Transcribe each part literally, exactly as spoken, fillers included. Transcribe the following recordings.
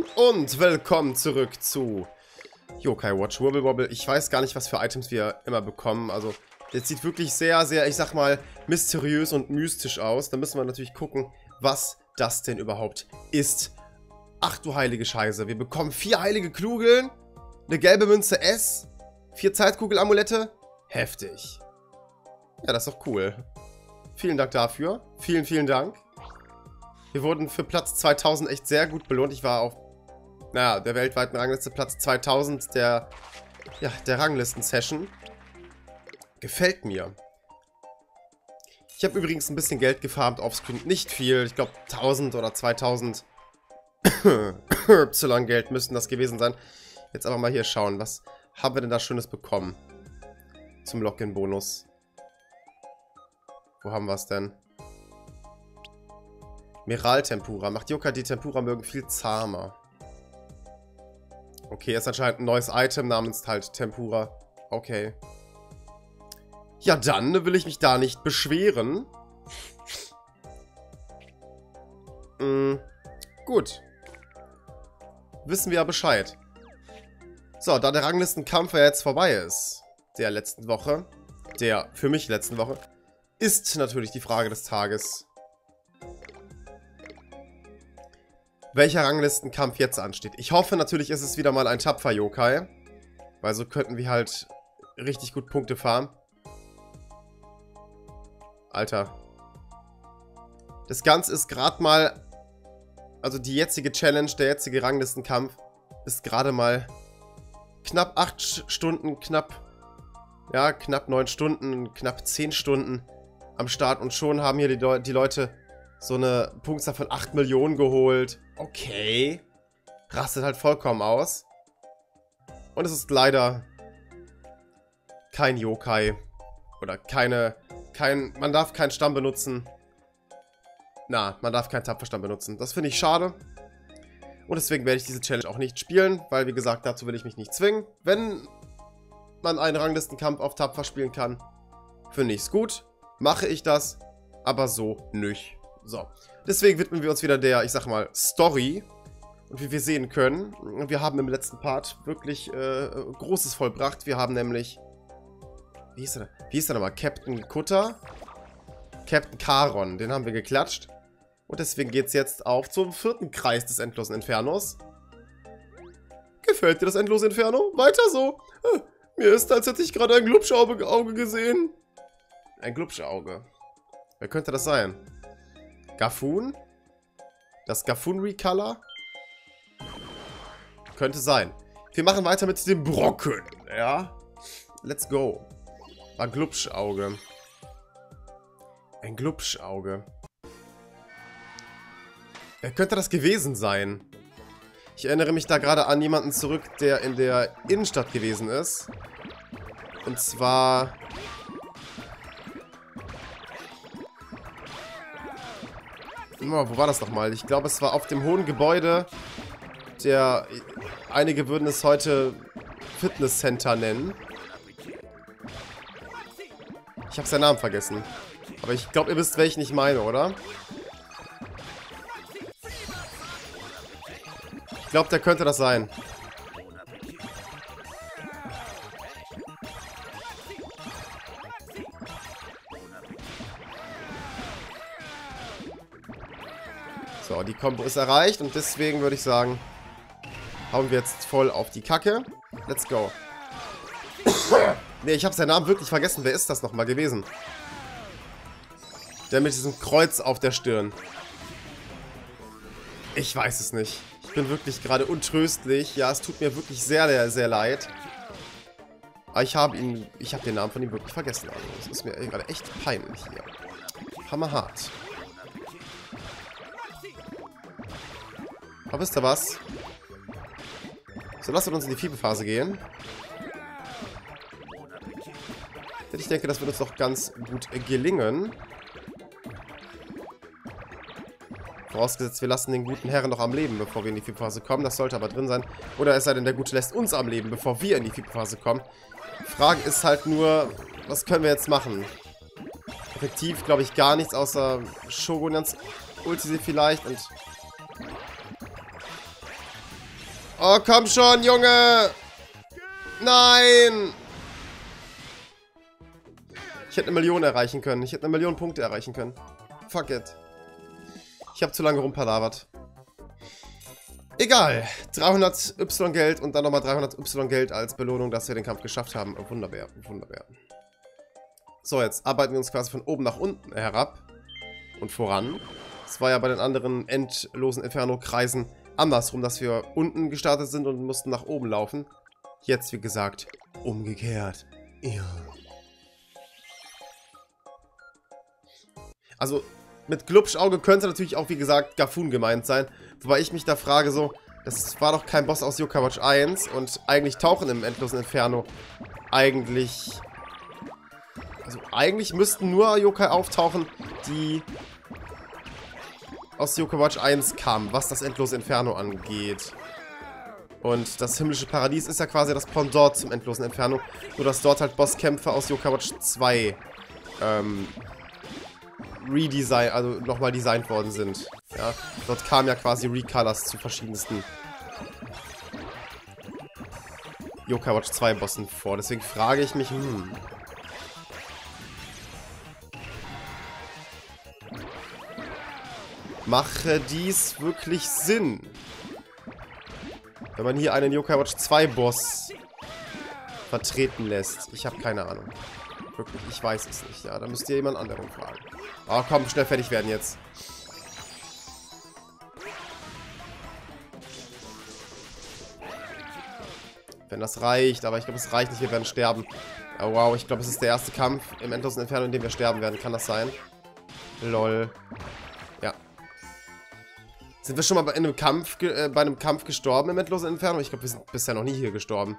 Moin und willkommen zurück zu Yokai Watch Wobble Wobble. Ich weiß gar nicht, was für Items wir immer bekommen. Also, das sieht wirklich sehr, sehr, ich sag mal, mysteriös und mystisch aus. Da müssen wir natürlich gucken, was das denn überhaupt ist. Ach du heilige Scheiße. Wir bekommen vier heilige Kugeln, eine gelbe Münze S, vier Zeitkugel-Amulette. Heftig. Ja, das ist doch cool. Vielen Dank dafür. Vielen, vielen Dank. Wir wurden für Platz zweitausend echt sehr gut belohnt. Ich war auf, naja, der weltweiten Rangliste Platz zweitausend der, ja, der Ranglisten-Session. Gefällt mir. Ich habe übrigens ein bisschen Geld gefarmt offscreen. Nicht viel. Ich glaube tausend oder zweitausend Y-Geld müssten das gewesen sein. Jetzt aber mal hier schauen. Was haben wir denn da Schönes bekommen? Zum Login-Bonus. Wo haben wir es denn? Miral-Tempura. Macht Yokai die Tempura mögen viel zahmer. Okay, ist anscheinend ein neues Item namens halt Tempura. Okay. Ja, dann will ich mich da nicht beschweren. Mhm. Gut. Wissen wir ja Bescheid. So, da der Ranglistenkampf ja jetzt vorbei ist, der letzten Woche, der für mich letzten Woche, ist natürlich die Frage des Tages, welcher Ranglistenkampf jetzt ansteht. Ich hoffe natürlich, ist es wieder mal ein Tapfer-Yokai, weil so könnten wir halt richtig gut Punkte farmen. Alter. Das Ganze ist gerade mal, also die jetzige Challenge, der jetzige Ranglistenkampf, ist gerade mal knapp acht Stunden, knapp, ja, knapp neun Stunden, knapp zehn Stunden am Start. Und schon haben hier die, Le die Leute so eine Punktzahl von acht Millionen geholt. Okay. Rastet halt vollkommen aus. Und es ist leider kein Yokai. Oder keine, kein, man darf keinen Stamm benutzen. Na, man darf keinen Tapferstamm benutzen. Das finde ich schade. Und deswegen werde ich diese Challenge auch nicht spielen, weil, wie gesagt, dazu will ich mich nicht zwingen. Wenn man einen Ranglistenkampf auf Tapfer spielen kann, finde ich es gut. Mache ich das, aber so nicht. So, deswegen widmen wir uns wieder der, ich sag mal, Story. Und wie wir sehen können, wir haben im letzten Part wirklich äh, Großes vollbracht. Wir haben nämlich, wie hieß der, wie hieß der nochmal? Captain Kutter? Captain Charon, den haben wir geklatscht. Und deswegen geht es jetzt auf zum vierten Kreis des endlosen Infernos. Gefällt dir das endlose Inferno? Weiter so. Äh, mir ist, als hätte ich gerade ein Glubschauge gesehen. Ein Glubschauge. Wer könnte das sein? Gafun? Das Gafun-Recolor? Könnte sein. Wir machen weiter mit dem Brocken. Ja? Let's go. War Glubschauge. Ein Glubschauge. Wer könnte das gewesen sein? Ich erinnere mich da gerade an jemanden zurück, der in der Innenstadt gewesen ist. Und zwar... Oh, wo war das nochmal? Ich glaube, es war auf dem hohen Gebäude, der... Einige würden es heute Fitnesscenter nennen. Ich habe seinen Namen vergessen. Aber ich glaube, ihr wisst, welchen ich meine, oder? Ich glaube, der könnte das sein. So, die Combo ist erreicht und deswegen würde ich sagen, hauen wir jetzt voll auf die Kacke. Let's go. Ne, ich habe seinen Namen wirklich vergessen. Wer ist das nochmal gewesen? Der mit diesem Kreuz auf der Stirn. Ich weiß es nicht. Ich bin wirklich gerade untröstlich. Ja, es tut mir wirklich sehr, sehr, sehr leid. Aber ich habe ihn, ich habe den Namen von ihm wirklich vergessen. Also, das ist mir gerade echt peinlich hier. Hammerhart. Aber wisst ihr was? So, lasst uns in die Fieberphase gehen. Denn ich denke, das wird uns doch ganz gut gelingen. Vorausgesetzt, wir lassen den guten Herren noch am Leben, bevor wir in die Fieberphase kommen. Das sollte aber drin sein. Oder es sei denn, der Gute lässt uns am Leben, bevor wir in die Fieberphase kommen. Die Frage ist halt nur, was können wir jetzt machen? Effektiv, glaube ich, gar nichts, außer Shogunans Ulti vielleicht und Oh, komm schon, Junge! Nein! Ich hätte eine Million erreichen können. Ich hätte eine Million Punkte erreichen können. Fuck it. Ich habe zu lange rumpalavert. Egal. dreihundert Y Geld und dann nochmal dreihundert Y Geld als Belohnung, dass wir den Kampf geschafft haben. Oh, wunderbar, wunderbar. So, jetzt arbeiten wir uns quasi von oben nach unten herab und voran. Das war ja bei den anderen endlosen Inferno-Kreisen andersrum, dass wir unten gestartet sind und mussten nach oben laufen. Jetzt, wie gesagt, umgekehrt. Ja. Also, mit Glubschauge könnte natürlich auch, wie gesagt, Gafun gemeint sein. Wobei ich mich da frage so, das war doch kein Boss aus Yokai Watch eins und eigentlich tauchen im endlosen Inferno eigentlich... Also eigentlich müssten nur Yokai auftauchen, die aus Yokai Watch eins kamen, was das endlose Inferno angeht. Und das himmlische Paradies ist ja quasi das Pendant zum endlosen Inferno, nur dass dort halt Bosskämpfe aus Yokai Watch zwei ähm, redesign, also nochmal designt worden sind. Ja, dort kamen ja quasi Recolors zu verschiedensten Yokai Watch zwei Bossen vor. Deswegen frage ich mich, hm... Mache dies wirklich Sinn? Wenn man hier einen Yokai Watch zwei Boss vertreten lässt. Ich habe keine Ahnung. Wirklich, ich weiß es nicht. Ja, da müsst ihr jemand anderen fragen. Oh, komm, schnell fertig werden jetzt. Wenn das reicht, aber ich glaube, es reicht nicht. Wir werden sterben. Oh, wow, ich glaube, es ist der erste Kampf im endlosen Inferno, in dem wir sterben werden. Kann das sein? Lol. Ja. Sind wir schon mal bei einem Kampf, äh, bei einem Kampf gestorben im endlosen Inferno? Ich glaube, wir sind bisher noch nie hier gestorben.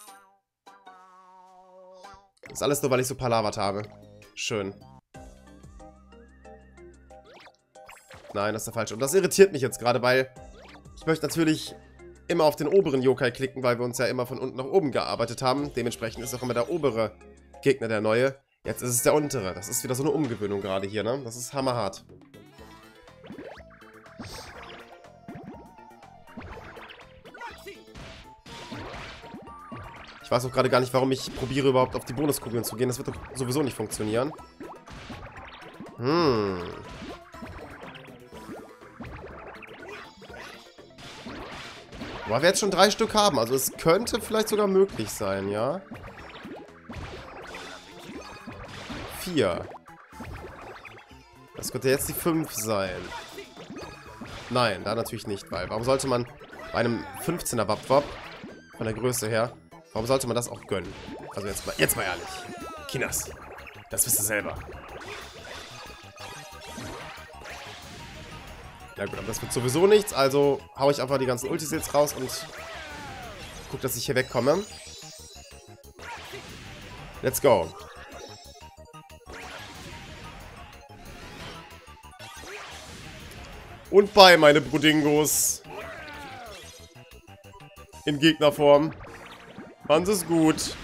Das ist alles nur, weil ich so palavert habe. Schön. Nein, das ist der falsche. Und das irritiert mich jetzt gerade, weil ich möchte natürlich immer auf den oberen Yokai klicken, weil wir uns ja immer von unten nach oben gearbeitet haben. Dementsprechend ist auch immer der obere Gegner der neue. Jetzt ist es der untere. Das ist wieder so eine Umgewöhnung gerade hier, ne? Das ist hammerhart. Ich weiß auch gerade gar nicht, warum ich probiere überhaupt auf die Bonuskugeln zu gehen. Das wird doch sowieso nicht funktionieren. Hm. Aber wir jetzt schon drei Stück haben. Also es könnte vielleicht sogar möglich sein, ja? Vier. Das könnte jetzt die fünf sein. Nein, da natürlich nicht, weil warum sollte man bei einem fünfzehner Wap-Wap von der Größe her, warum sollte man das auch gönnen? Also jetzt mal, jetzt mal ehrlich. Kinas, das wisst ihr selber. Na gut, aber das wird sowieso nichts, also hau ich einfach die ganzen Ultis jetzt raus und guck, dass ich hier wegkomme. Let's go. Und bei, meine Brudingos. In Gegnerform. Machen Sie es gut.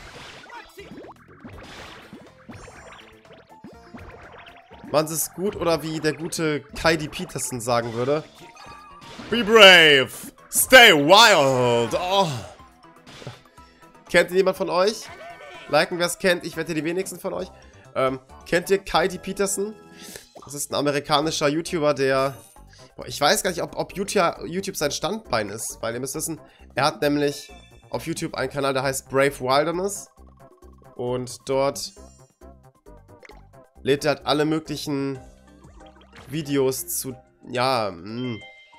Machen Sie es gut oder wie der gute Kai D. Peterson sagen würde. Be brave. Stay wild. Oh. Kennt ihr jemand von euch? Liken, wer es kennt. Ich wette die wenigsten von euch. Ähm, kennt ihr Kai D. Peterson? Das ist ein amerikanischer YouTuber, der... Boah, ich weiß gar nicht, ob, ob YouTube, YouTube sein Standbein ist. Weil ihr müsst wissen, er hat nämlich auf YouTube einen Kanal, der heißt Brave Wilderness. Und dort lädt er halt alle möglichen Videos zu... Ja, mh.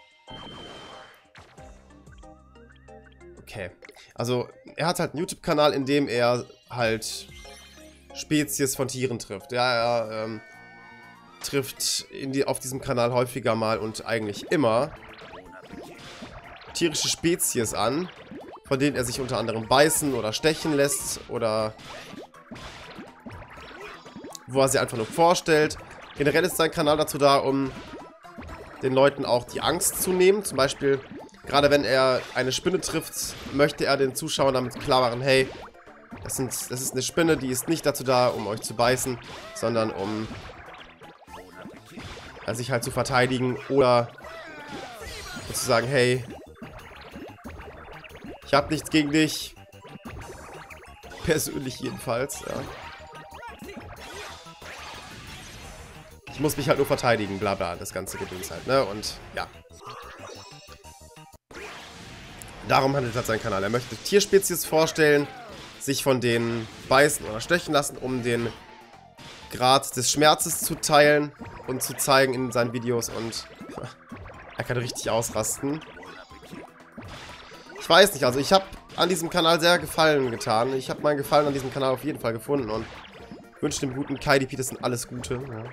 Okay. Also, er hat halt einen YouTube-Kanal, in dem er halt Spezies von Tieren trifft. Ja, er ähm, trifft in die, auf diesem Kanal häufiger mal und eigentlich immer tierische Spezies an, von denen er sich unter anderem beißen oder stechen lässt oder wo er sie einfach nur vorstellt. Generell ist sein Kanal dazu da, um den Leuten auch die Angst zu nehmen. Zum Beispiel, gerade wenn er eine Spinne trifft, möchte er den Zuschauern damit klar machen, hey, das, sind, das ist eine Spinne, die ist nicht dazu da, um euch zu beißen, sondern um ja, sich halt zu verteidigen oder zu sagen, hey, Ich habe nichts gegen dich. Persönlich jedenfalls, ja. Ich muss mich halt nur verteidigen, bla bla, das ganze Gedöns halt, ne? Und ja. Darum handelt halt sein Kanal. Er möchte Tierspezies vorstellen, sich von denen beißen oder stechen lassen, um den Grad des Schmerzes zu teilen und zu zeigen in seinen Videos. Und er kann richtig ausrasten. Ich weiß nicht, also ich habe an diesem Kanal sehr Gefallen getan. Ich habe meinen Gefallen an diesem Kanal auf jeden Fall gefunden und wünsche dem guten Kaidi Peterson alles Gute. Ja.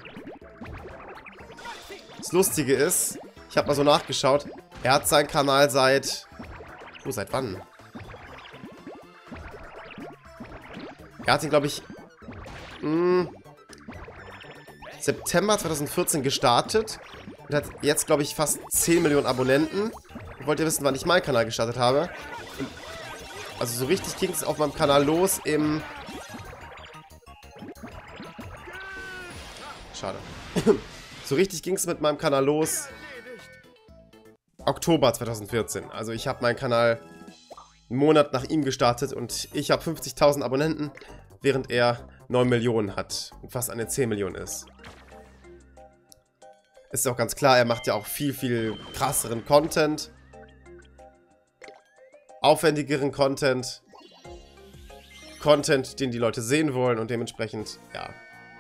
Das Lustige ist, ich habe mal so nachgeschaut, er hat seinen Kanal seit... Oh, seit wann? Er hat ihn, glaube ich, mh, September zweitausendvierzehn gestartet und hat jetzt, glaube ich, fast zehn Millionen Abonnenten. Wollt ihr wissen, wann ich meinen Kanal gestartet habe? Und also so richtig ging es auf meinem Kanal los im... Schade. So richtig ging es mit meinem Kanal los Oktober zweitausendvierzehn. Also ich habe meinen Kanal einen Monat nach ihm gestartet und ich habe fünfzigtausend Abonnenten, während er neun Millionen hat und fast eine zehn Millionen ist. Ist auch ganz klar, er macht ja auch viel, viel krasseren Content. Aufwendigeren Content. Content, den die Leute sehen wollen und dementsprechend, ja.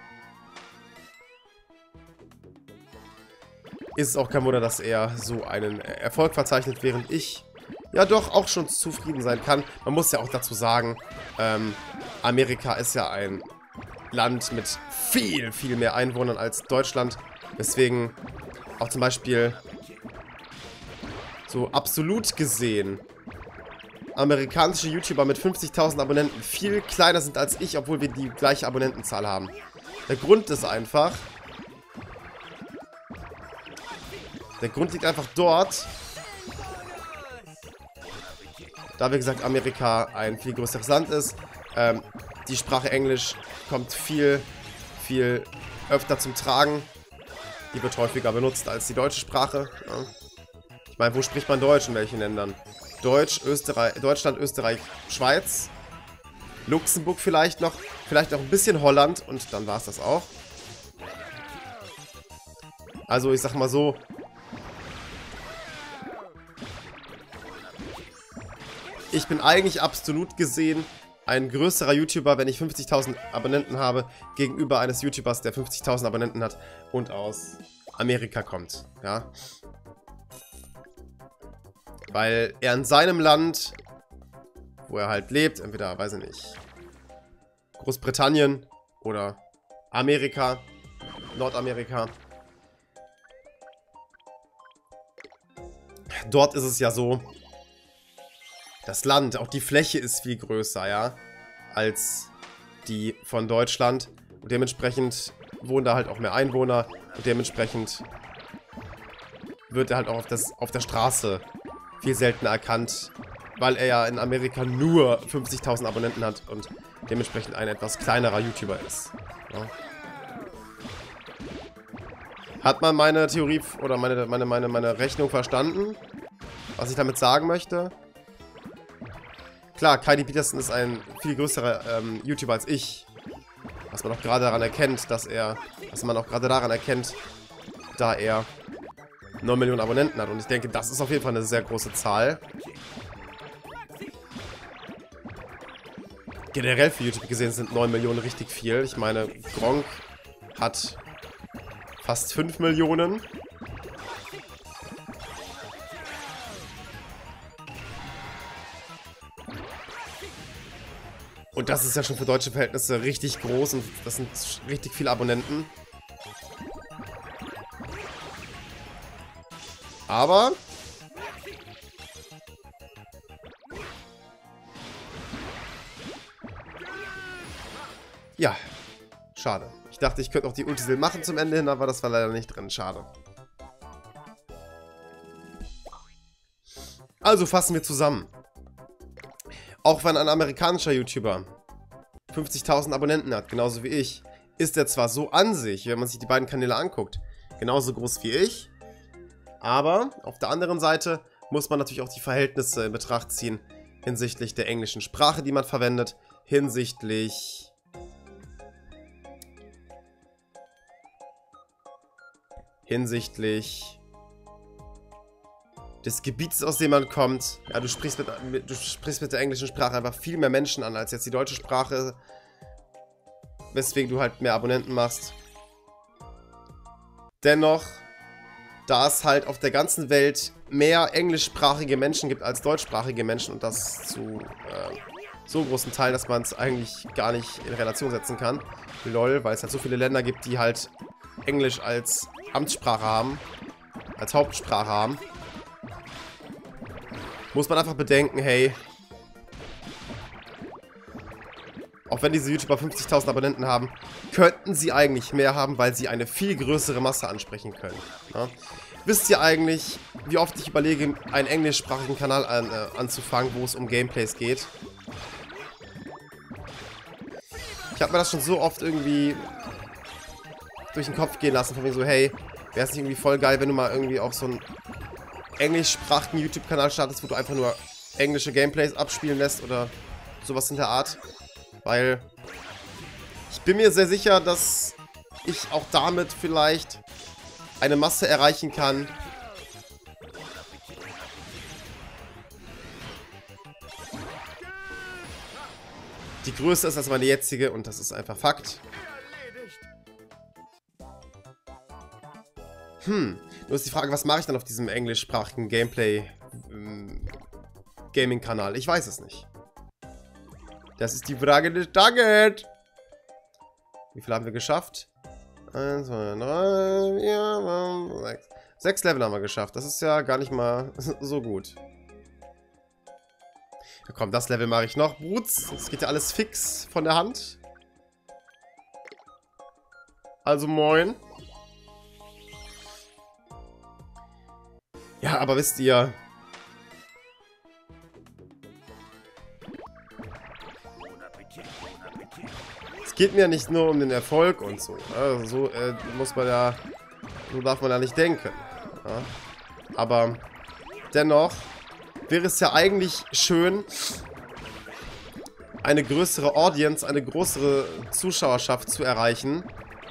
Ist es auch kein Wunder, dass er so einen Erfolg verzeichnet, während ich ja doch auch schon zufrieden sein kann. Man muss ja auch dazu sagen, ähm, Amerika ist ja ein Land mit viel, viel mehr Einwohnern als Deutschland. Deswegen auch zum Beispiel so absolut gesehen amerikanische YouTuber mit fünfzigtausend Abonnenten viel kleiner sind als ich, obwohl wir die gleiche Abonnentenzahl haben. Der Grund ist einfach... Der Grund liegt einfach dort, da wie gesagt Amerika ein viel größeres Land ist. Ähm, die Sprache Englisch kommt viel, viel öfter zum Tragen. Die wird häufiger benutzt als die deutsche Sprache. Ja. Ich meine, wo spricht man Deutsch in welchen Ländern? Deutsch, Österreich, Deutschland, Österreich, Schweiz, Luxemburg vielleicht noch, vielleicht auch ein bisschen Holland und dann war es das auch. Also ich sag mal so, ich bin eigentlich absolut gesehen ein größerer YouTuber, wenn ich fünfzigtausend Abonnenten habe, gegenüber eines YouTubers, der fünfzigtausend Abonnenten hat und aus Amerika kommt. Ja. Weil er in seinem Land, wo er halt lebt, entweder, weiß ich nicht, Großbritannien oder Amerika, Nordamerika. Dort ist es ja so, das Land, auch die Fläche ist viel größer, ja, als die von Deutschland. Und dementsprechend wohnen da halt auch mehr Einwohner. Und dementsprechend wird er halt auch auf, das, auf der Straße viel seltener erkannt, weil er ja in Amerika nur fünfzigtausend Abonnenten hat und dementsprechend ein etwas kleinerer YouTuber ist. Ja. Hat man meine Theorie oder meine, meine, meine, meine Rechnung verstanden? Was ich damit sagen möchte? Klar, Kaidi Peterson ist ein viel größerer ähm, YouTuber als ich. Was man auch gerade daran erkennt, dass er... Was man auch gerade daran erkennt, da er neun Millionen Abonnenten hat. Und ich denke, das ist auf jeden Fall eine sehr große Zahl. Generell für YouTube gesehen sind neun Millionen richtig viel. Ich meine, Gronkh hat fast fünf Millionen. Und das ist ja schon für deutsche Verhältnisse richtig groß und das sind richtig viele Abonnenten. Aber... Ja, schade. Ich dachte, ich könnte noch die Ultisil machen zum Ende hin, aber das war leider nicht drin. Schade. Also fassen wir zusammen. Auch wenn ein amerikanischer YouTuber fünfzigtausend Abonnenten hat, genauso wie ich, ist er zwar so an sich, wenn man sich die beiden Kanäle anguckt, genauso groß wie ich, aber auf der anderen Seite muss man natürlich auch die Verhältnisse in Betracht ziehen. hinsichtlich der englischen Sprache, die man verwendet, hinsichtlich hinsichtlich des Gebiets, aus dem man kommt. Ja, du sprichst mit, du sprichst mit der englischen Sprache einfach viel mehr Menschen an, als jetzt die deutsche Sprache, weswegen du halt mehr Abonnenten machst. Dennoch, da es halt auf der ganzen Welt mehr englischsprachige Menschen gibt als deutschsprachige Menschen und das zu äh, so großen Teilen, dass man es eigentlich gar nicht in Relation setzen kann. Lol, weil es halt so viele Länder gibt, die halt Englisch als Amtssprache haben, als Hauptsprache haben. Muss man einfach bedenken, hey, auch wenn diese YouTuber fünfzigtausend Abonnenten haben, könnten sie eigentlich mehr haben, weil sie eine viel größere Masse ansprechen können. Ja? Wisst ihr eigentlich, wie oft ich überlege, einen englischsprachigen Kanal an, äh, anzufangen, wo es um Gameplays geht? Ich habe mir das schon so oft irgendwie durch den Kopf gehen lassen, von mir so, hey, wäre es nicht irgendwie voll geil, wenn du mal irgendwie auch so einen englischsprachigen YouTube-Kanal startest, wo du einfach nur englische Gameplays abspielen lässt oder sowas in der Art. Weil ich bin mir sehr sicher, dass ich auch damit vielleicht eine Masse erreichen kann, die größer ist als meine jetzige, und das ist einfach Fakt. Hm, nur ist die Frage, was mache ich dann auf diesem englischsprachigen Gameplay-Gaming-Kanal? Ich weiß es nicht. Das ist die Frage des Tages. Wie viel haben wir geschafft? eins, zwei, drei, vier, fünf, sechs. Sechs Level haben wir geschafft. Das ist ja gar nicht mal so gut. Ja, komm, das Level mache ich noch. Bruts, das geht ja alles fix von der Hand. Also moin. Ja, aber wisst ihr... Es geht mir ja nicht nur um den Erfolg und so. Also so äh, muss man ja... So darf man ja nicht denken. Ja? Aber dennoch wäre es ja eigentlich schön, eine größere Audience, eine größere Zuschauerschaft zu erreichen,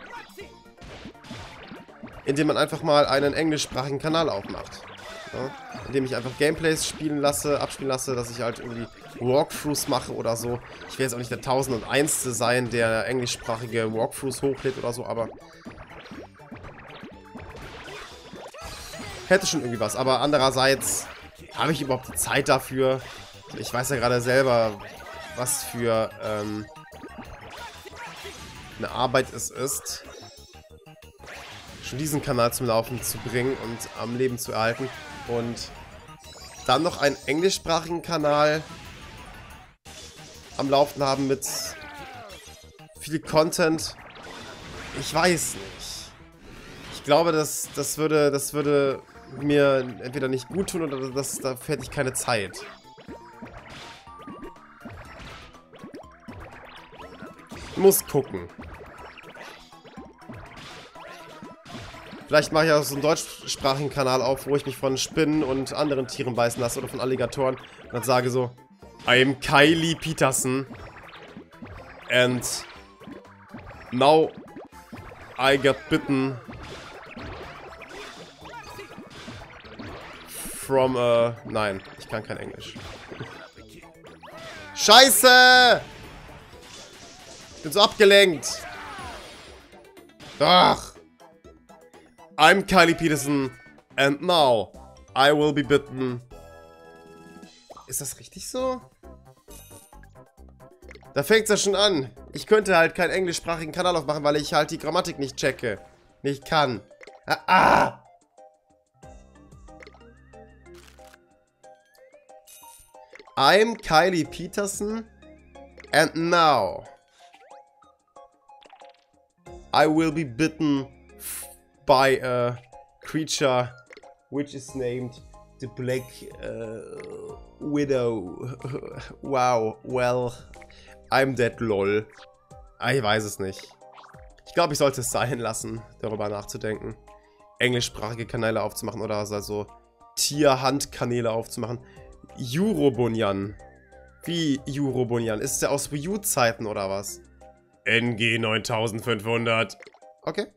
indem man einfach mal einen englischsprachigen Kanal aufmacht. Ja? Indem ich einfach Gameplays spielen lasse, abspielen lasse, dass ich halt irgendwie Walkthroughs mache oder so. Ich will jetzt auch nicht der tausendundeinste sein, der englischsprachige Walkthroughs hochlädt oder so, aber hätte schon irgendwie was. Aber andererseits habe ich überhaupt die Zeit dafür. Ich weiß ja gerade selber, was für ähm, eine Arbeit es ist, schon diesen Kanal zum Laufen zu bringen und am Leben zu erhalten. Und dann noch einen englischsprachigen Kanal am Laufen haben mit viel Content. Ich weiß nicht. Ich glaube, das, das, würde, das würde mir entweder nicht gut tun oder das, dafür hätte ich keine Zeit. Ich muss gucken. Vielleicht mache ich auch so einen deutschsprachigen Kanal auf, wo ich mich von Spinnen und anderen Tieren beißen lasse oder von Alligatoren und dann sage so: I am Kylie Peterson and now I got bitten from a... Nein, ich kann kein Englisch. Scheiße! Ich bin so abgelenkt. Ach. I'm Kylie Peterson and now I will be bitten. Ist das richtig so? Da fängt es ja schon an. Ich könnte halt keinen englischsprachigen Kanal aufmachen, weil ich halt die Grammatik nicht checke. Nicht kann. Ah! ah. I'm Kylie Peterson and now I will be bitten by a creature which is named the Black uh, Widow. Wow, well, I'm dead, lol. Ah, ich weiß es nicht. Ich glaube, ich sollte es sein lassen, darüber nachzudenken, englischsprachige Kanäle aufzumachen oder also Tierhandkanäle aufzumachen. Eurobunyan. Wie Eurobonian? Ist der aus Wii U-Zeiten oder was? N G neuntausendfünfhundert. Okay.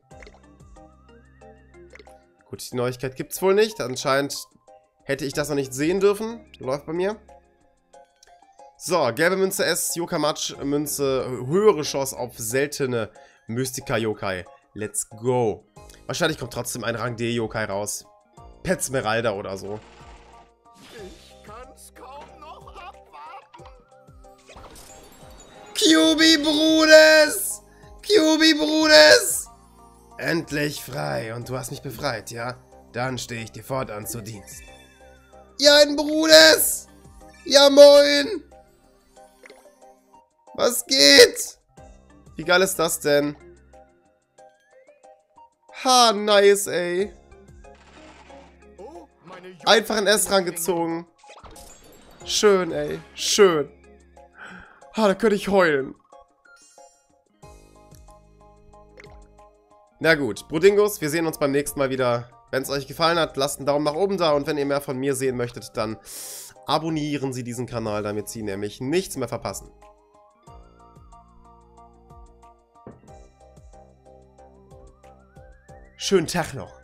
Gut, die Neuigkeit gibt's wohl nicht. Anscheinend hätte ich das noch nicht sehen dürfen. Läuft bei mir. So, gelbe Münze S, Yokai-Matsch, Münze, höhere Chance auf seltene Mystica-Yokai. Let's go. Wahrscheinlich kommt trotzdem ein Rang D-Yokai raus. Pet Smeralda oder so. Ich kann's kaum noch abwarten. Q B Brudes! Q B Brudes! Endlich frei und du hast mich befreit, ja? Dann stehe ich dir fortan zu Dienst. Ja, ein Brudes! Ja, moin! Was geht? Wie geil ist das denn? Ha, nice, ey. Oh, meine Jungen Einfach in S-Rang gezogen. Schön, ey. Schön. Ha, da könnte ich heulen. Na gut, Brudingos, wir sehen uns beim nächsten Mal wieder. Wenn es euch gefallen hat, lasst einen Daumen nach oben da. Und wenn ihr mehr von mir sehen möchtet, dann abonnieren Sie diesen Kanal, damit Sie nämlich nichts mehr verpassen. Schönen Tag noch.